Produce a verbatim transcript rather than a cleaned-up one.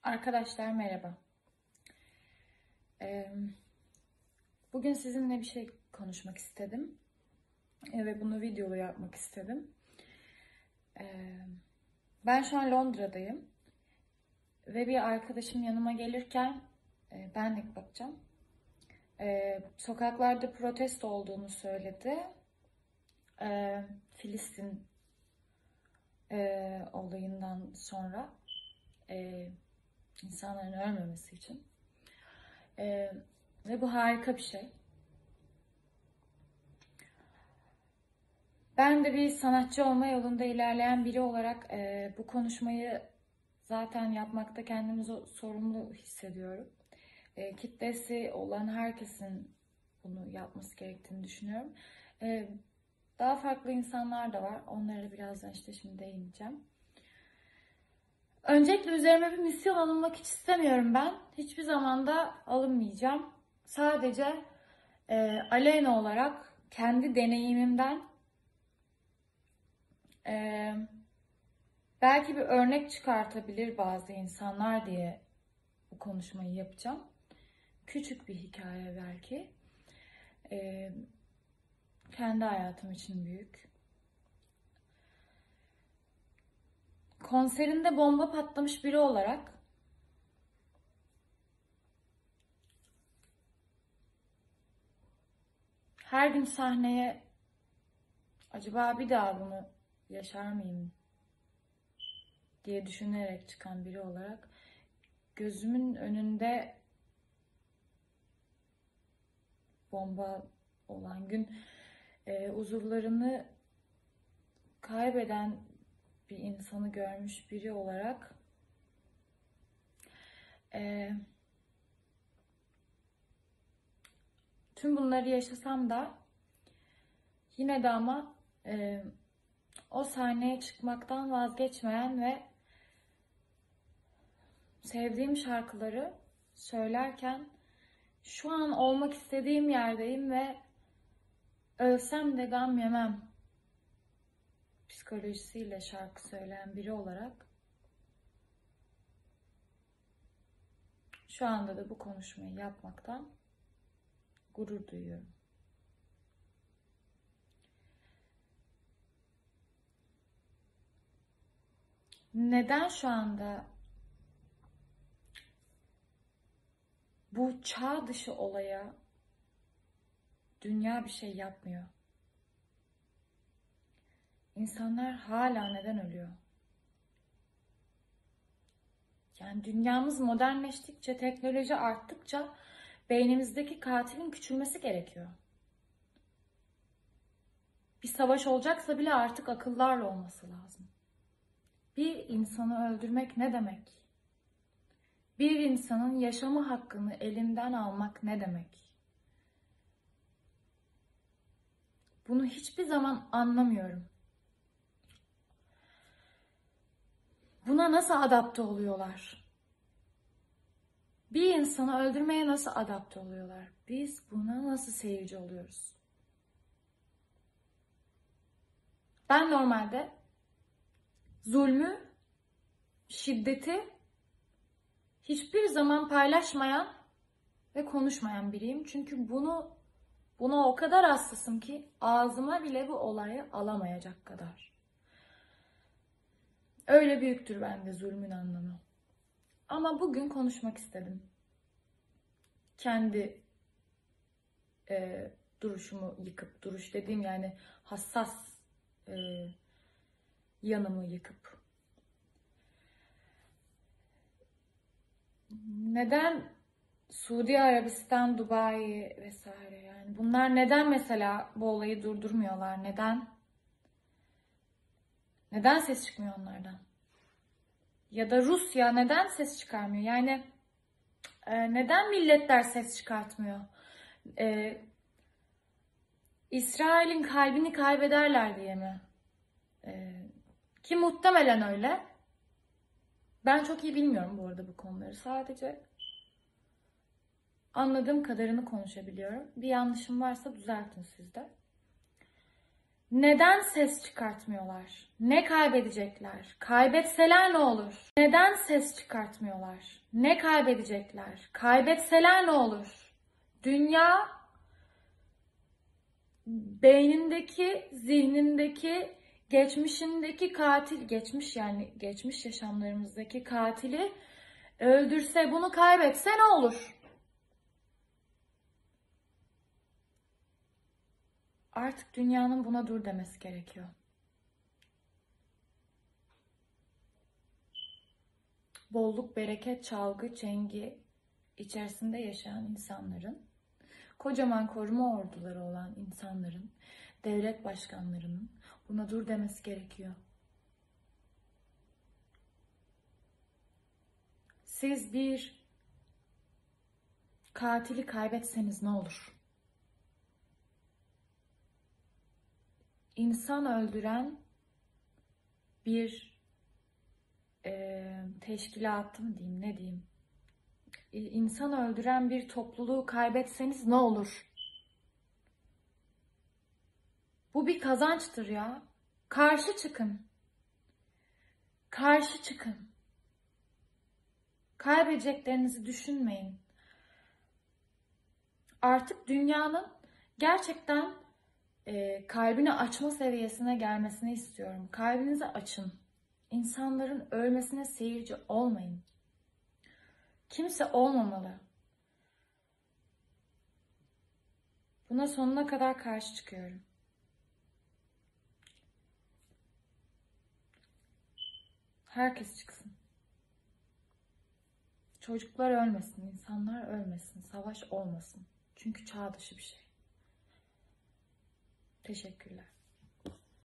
Arkadaşlar merhaba. Ee, Bugün sizinle bir şey konuşmak istedim Ee, ve bunu videolu yapmak istedim. Ee, Ben şu an Londra'dayım ve bir arkadaşım yanıma gelirken e, ben de bakacağım. Ee, Sokaklarda protesto olduğunu söyledi. Ee, Filistin e, olayından sonra e, insanların ölmemesi için. Ee, Ve bu harika bir şey. Ben de bir sanatçı olma yolunda ilerleyen biri olarak e, bu konuşmayı zaten yapmakta kendimi sorumlu hissediyorum. E, kitlesi olan herkesin bunu yapması gerektiğini düşünüyorum. E, daha farklı insanlar da var. Onlara birazdan işte şimdi değineceğim. Öncelikle üzerime bir misyon alınmak hiç istemiyorum ben. Hiçbir zaman da alınmayacağım. Sadece e, Aleyna olarak kendi deneyimimden Ee, belki bir örnek çıkartabilir bazı insanlar diye bu konuşmayı yapacağım. Küçük bir hikaye belki. Ee, kendi hayatım için büyük. Konserinde bomba patlamış biri olarak her gün sahneye acaba bir daha bunu yaşar mıyım diye düşünerek çıkan biri olarak gözümün önünde bomba olan gün e, huzurlarını kaybeden bir insanı görmüş biri olarak e, tüm bunları yaşasam da yine de ama e, o sahneye çıkmaktan vazgeçmeyen ve sevdiğim şarkıları söylerken şu an olmak istediğim yerdeyim ve ölsem de gam yemem psikolojisiyle şarkı söyleyen biri olarak şu anda da bu konuşmayı yapmaktan gurur duyuyorum. Neden şu anda bu çağ dışı olaya dünya bir şey yapmıyor? İnsanlar hala neden ölüyor? Yani dünyamız modernleştikçe, teknoloji arttıkça beynimizdeki katilin küçülmesi gerekiyor. Bir savaş olacaksa bile artık akıllarla olması lazım. Bir insanı öldürmek ne demek? Bir insanın yaşamı hakkını elinden almak ne demek? Bunu hiçbir zaman anlamıyorum. Buna nasıl adapte oluyorlar? Bir insanı öldürmeye nasıl adapte oluyorlar? Biz buna nasıl seyirci oluyoruz? Ben normalde zulmü, şiddeti hiçbir zaman paylaşmayan ve konuşmayan biriyim. Çünkü bunu buna o kadar hassasım ki ağzıma bile bu olayı alamayacak kadar. Öyle büyüktür bende zulmün anlamı. Ama bugün konuşmak istedim. Kendi e, duruşumu yıkıp, duruş dediğim yani hassas e, yanımı yıkıp. Neden Suudi Arabistan, Dubai vesaire yani bunlar neden mesela bu olayı durdurmuyorlar? Neden? Neden ses çıkmıyor onlardan? Ya da Rusya neden ses çıkarmıyor? Yani e, neden milletler ses çıkartmıyor? E, İsrail'in kalbini kaybederler diye mi? E, ki muhtemelen öyle. Ben çok iyi bilmiyorum bu arada bu konuları. Sadece anladığım kadarını konuşabiliyorum. Bir yanlışım varsa düzeltin siz de. Neden ses çıkartmıyorlar? Ne kaybedecekler? Kaybetseler ne olur? Neden ses çıkartmıyorlar? Ne kaybedecekler? Kaybetseler ne olur? Dünya beynindeki, zihnindeki, geçmişindeki katil, geçmiş yani geçmiş yaşamlarımızdaki katili öldürse, bunu kaybetse ne olur? Artık dünyanın buna dur demesi gerekiyor. Bolluk, bereket, çalgı, çengi içerisinde yaşayan insanların, kocaman koruma orduları olan insanların, devlet başkanlarının buna dur demesi gerekiyor. Siz bir katili kaybetseniz ne olur? İnsan öldüren bir e, teşkilatı mı diyeyim, ne diyeyim? E, insan öldüren bir topluluğu kaybetseniz ne olur? Bu bir kazançtır ya. Karşı çıkın. Karşı çıkın. Kaybedeceklerinizi düşünmeyin. Artık dünyanın gerçekten e, kalbini açma seviyesine gelmesini istiyorum. Kalbinizi açın. İnsanların ölmesine seyirci olmayın. Kimse olmamalı. Buna sonuna kadar karşı çıkıyorum. Herkes çıksın. Çocuklar ölmesin, insanlar ölmesin, savaş olmasın. Çünkü çağ dışı bir şey. Teşekkürler.